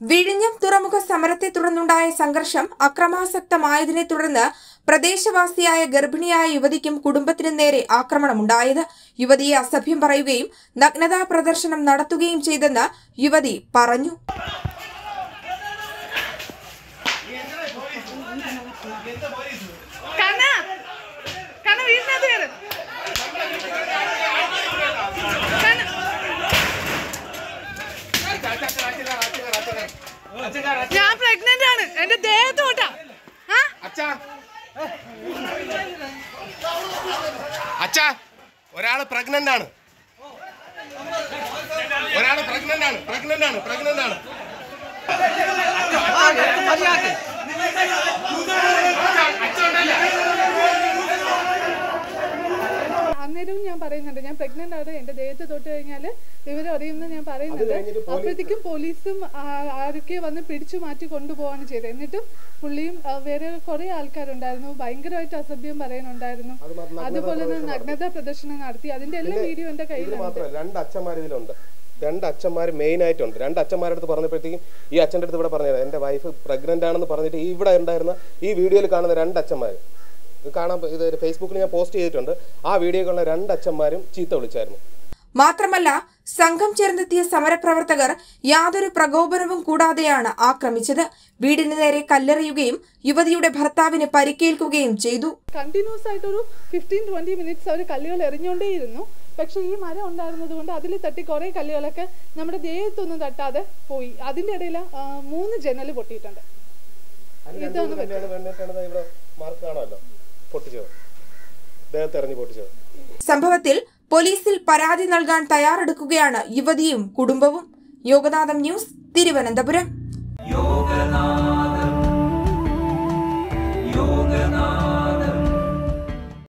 വിഴിഞ്ഞം തുറമുഖ സമരത്തെ തുടർന്നുണ്ടായ സംഘർഷം അക്രമാസക്തമായതിനെ തുടർന്ന് പ്രദേശവാസിയായ ഗർഭിണിയായ യുവതിക്കും കുടുംബത്തിനും നേരെ ആക്രമണമുണ്ടായത്. യുവതിയെ അസഭ്യം പറയുകയും നഗ്നതാ പ്രദർശനം നടത്തുകയും ചെയ്തെന്ന് യുവതി പറഞ്ഞു. ഞാൻ പ്രഗ്നന്റ് ആണ്. എന്റെ ദേഹത്തോട്ടാ. അച്ഛാ ഒരാള് പ്രഗ്നന്റ് ആണ്. അന്നേരവും ഞാൻ പറയുന്നുണ്ട്, ഞാൻ പ്രഗ്നന്റ് ആണ്, എന്റെ ദേഹത്ത് തൊട്ട് കഴിഞ്ഞാൽ വിവരം അറിയുമെന്ന് ഞാൻ പറയുന്നുണ്ട്. അപ്പോഴത്തേക്കും പോലീസും ആരൊക്കെ വന്ന് പിടിച്ചു മാറ്റി കൊണ്ടുപോവാണ് ചെയ്തത്. എന്നിട്ടും പുള്ളിയും വേറെ കുറെ ആൾക്കാരുണ്ടായിരുന്നു, ഭയങ്കരമായിട്ട് അസഭ്യം പറയാനുണ്ടായിരുന്നു. അതുപോലെ തന്നെ നഗ്നതാ പ്രദർശനം നടത്തി. അതിന്റെ എല്ലാ വീഡിയോ എന്റെ കയ്യിലുണ്ട്. രണ്ട് അച്ഛന്മാർ മെയിൻ ആയിട്ടുണ്ട്. രണ്ട് അച്ഛന്മാരുടെ അടുത്ത് പറഞ്ഞപ്പോഴത്തേക്കും ഈ അച്ഛൻ്റെ അടുത്ത് ഇവിടെ പറഞ്ഞത് എൻ്റെ വൈഫ് പ്രഗ്നന്റ് ആണെന്ന് പറഞ്ഞിട്ട് ഇവിടെ ഉണ്ടായിരുന്ന ഈ വീഡിയോയിൽ കാണുന്ന രണ്ട് അച്ഛന്മാർ കാണാൻ, ഇത് ഫേസ്ബുക്കിൽ ഞാൻ പോസ്റ്റ് ചെയ്തിട്ടുണ്ട്. ആ വീഡിയോയിലുള്ള രണ്ട് അച്ഛന്മാരും ചീത്ത വിളിച്ചായിരുന്നു. മാത്രമല്ല, സംഘം ചേർന്നെത്തിയ സമരപ്രവർത്തകർ യാതൊരു പ്രകോപനവും കൂടാതെയാണ് ആക്രമിച്ചത്. വീടിന് നേരെ കല്ലെറിയുകയും യുവതിയുടെ ഭർത്താവിന് പരിക്കേൽക്കുകയും ചെയ്തു. കണ്ടിന്യൂസ് ആയിട്ടൊരു 15-20 മിനിറ്റ്സ് അവർ കല്ലുകൾ എറിഞ്ഞുകൊണ്ടേയിരുന്നു. പക്ഷെ ഈ മരം ഉണ്ടായിരുന്നത് കൊണ്ട് അതിൽ തട്ടി കുറെ കല്ലുകളൊക്കെ നമ്മുടെ ദേഹത്തൊന്നും തട്ടാതെ പോയി. അതിന്റെ ഇടയിൽ 3 ജനൽ പൊട്ടിയിട്ടുണ്ട്. സംഭവത്തിൽ പോലീസിൽ പരാതി നൽകാൻ തയ്യാറെടുക്കുകയാണ് യുവതിയും കുടുംബവും. യോഗനാഥം ന്യൂസ്, തിരുവനന്തപുരം.